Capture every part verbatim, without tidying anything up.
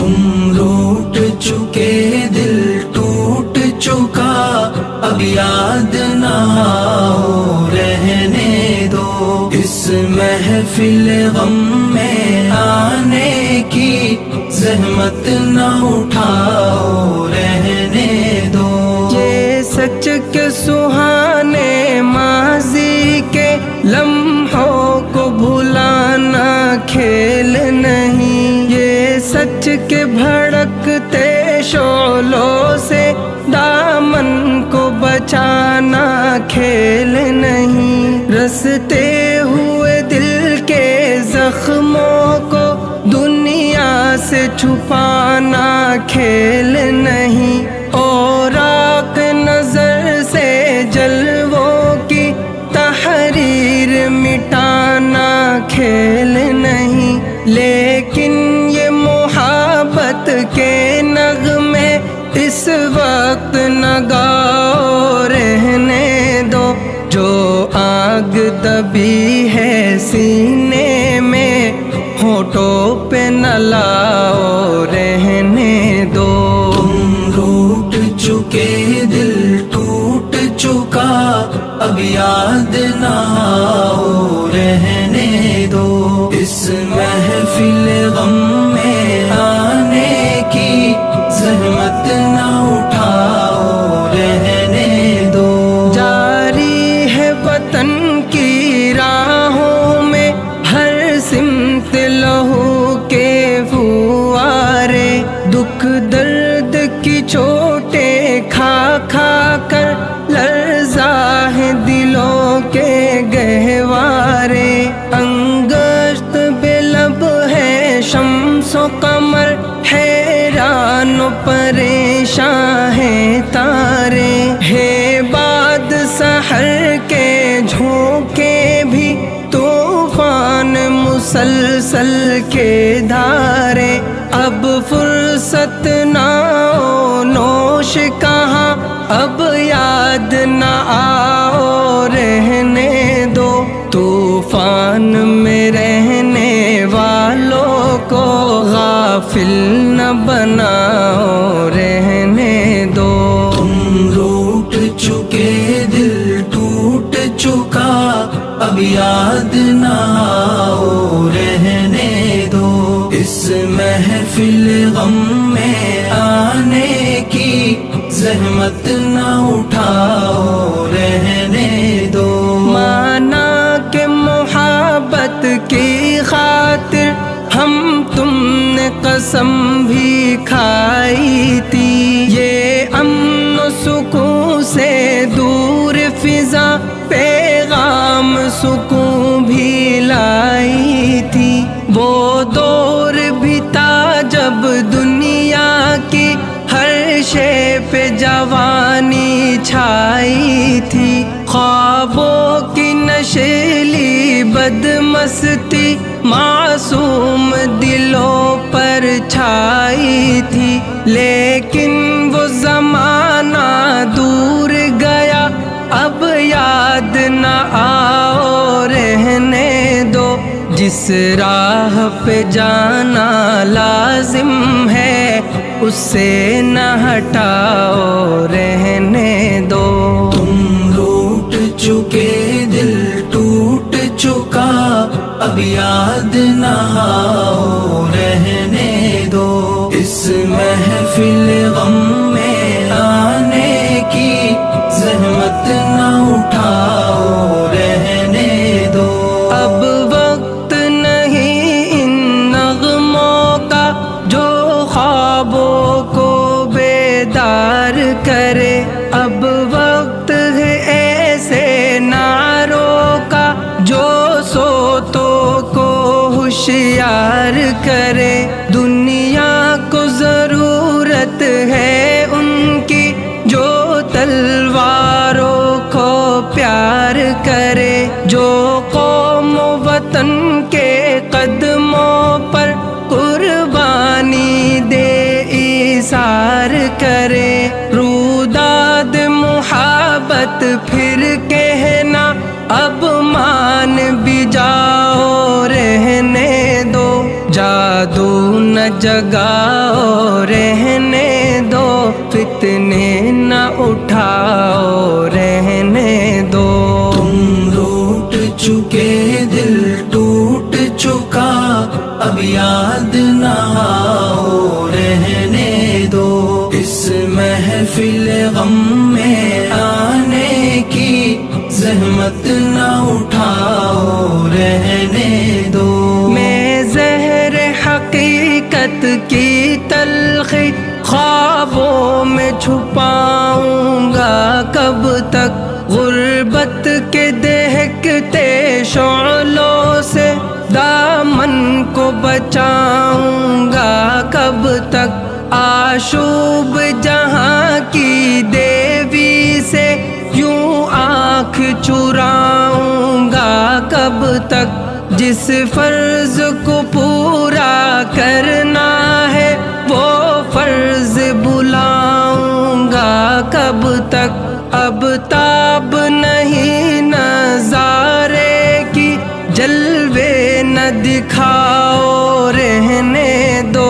تم روٹ چکے دل ٹوٹ چکا اب یاد نہ آؤ رہنے دو اس محفل غم میں آنے کی زحمت نہ اٹھاؤ رہنے دو یہ سچ کے سہانے ماضی کے لمحوں کو بھلانا کھیل نہیں یہ سچ کے بھڑکتے شعلوں سے دامن کو بچانا کھیل نہیں رستے ہوئے دل کے زخموں کو دنیا سے چھپانا کھیل نہیں اور آنکھ نظر سے جلووں کی تحریر مٹانا کھیل نہیں لیکن یہ محبت کے نغمے اس وقت نہ گاؤ رہنے دو جو آگ دبی ہے سینے میں ہونٹوں پہ نہ لاؤ رہنے دو تم روٹ چکے دل ٹوٹ چکا اب یاد نہ آؤ رہنے دو اس محفل غم میں آنے کی زحمت نہ اٹھاؤ رہنے دو جاری ہے وطن کی راہوں میں ہر سمت لہو کے فوارے دکھ درد کی چوٹیں کھا کھا کر لرزا ہے دلوں کے گہوارے انگشت بے لب ہے شمس و قمر حیران و پریشان ہے تارے ہے باد سحر کے جھونکے بھی طوفان مسلسل کے دھارے اب فرصت نہ ہو نوش کہاں اب یاد نہ آؤ رہنے دو طوفان میں رہنے والوں کو غافل نہ بناؤ رہنے دو تم روٹ چکے دل ٹوٹ چکا اب یاد نہ آؤ رہنے دو اس محفل غم میں آنے کی زحمت نہ اٹھاؤ رہنے دو مانا کہ محبت کی خاطر ہم تم نے قسم بھی کھائی تھی یہ امن و سکون سے دور فضا پیغام سکون بھی لائی تھی وہ دور بھی تھا جب دنیا کی ہر شے پہ جوانی چھائی تھی خوابوں کی نشیلی بدمستی معصوم دلوں پر چھائی تھی لیکن وہ زمانہ دور گیا اب یاد نہ آؤ رہنے دو جس راہ پہ جانا لازم ہے اس سے نہ ہٹاؤ رہنے دو تم روٹ چکے دل ٹوٹ چکا اب یاد نہ آؤ رہنے دو اس محفل غم میں آنے کی زحمت نہ اٹھاؤ رہنے دو اب وقت نہیں ان نغموں کا جو خوابوں کو بیدار کرے اب وقت ہے ایسے نعروں کا جو سوتوں کو ہوشیار کرے دنیا کو ضرورت ہے ان کی جو تلواروں کو پیار کرے جو قوم و وطن کے قدموں پر قربانی دے ایثار کرے روداد محبت پھر کہنا اب مان بھی جاؤ رہنے دو جادو نہ جگاؤ رہنے دو، فتنے نہ اٹھاؤ رہنے دو۔ تم روٹ چکے دل ٹوٹ چکا، اب یاد نہ آؤ رہنے دو۔ اس محفل غم میں آنے کی زحمت نہ اٹھاؤ رہنے دو۔ میں زہر حقیقت کی تلخی خوابوں میں چھپاؤں گا کب تک، غربت کے دہکتے شعلوں سے دامن کو بچاؤں گا کب تک، آشوب جہاں کی دیوی سے یوں آنکھ چراؤں گا کب تک، جس فرض کو پورا کرنا ہے وہ فرض بلاؤں گا کب تک۔ اب تاب نہیں نظارے کی، جلوے نہ دکھاؤ رہنے دو،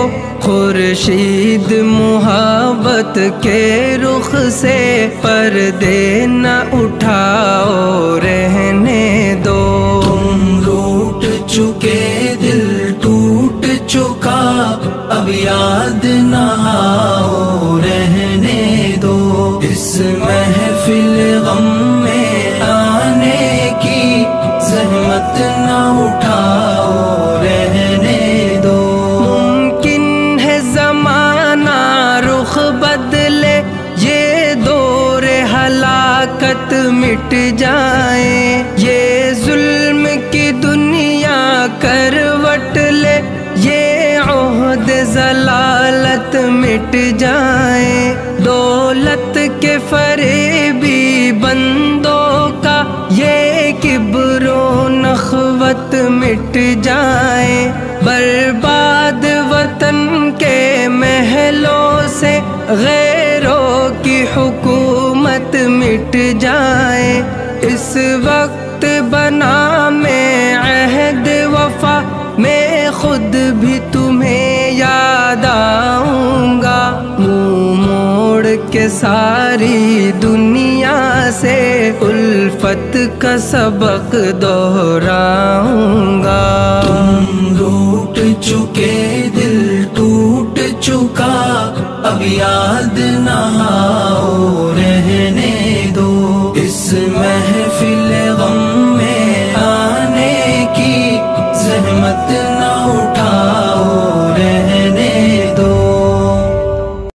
خورشید محبت کے رخ سے پردے نہ اٹھاؤ رہنے دو۔ تم روٹ چکے دل ٹوٹ چکا، اب یاد نہ آؤ رہنے دو۔ اس محفل غم میں آنے کی زحمت نہ اٹھاؤ رہنے دو۔ ممکن ہے زمانہ رخ بدلے، یہ دور ہلاکت مٹ جائے، یہ ظلم کی دنیا کروٹ لے، یہ عہد ضلالت مٹ جائے، دولت کے فریبی بندوں کا یہ کبر و نخوت مٹ جائے، برباد وطن کے محلوں سے غیروں کی حکومت مٹ جائے، اس وقت بنا میں عہد وفا، میں خود بھی تمہیں یاد آؤں گا، منہ موڑ کے ساری دنیا سے الفت کا سبق دہراؤں گا۔ تم روٹ چکے دل ٹوٹ چکا، اب یاد نہ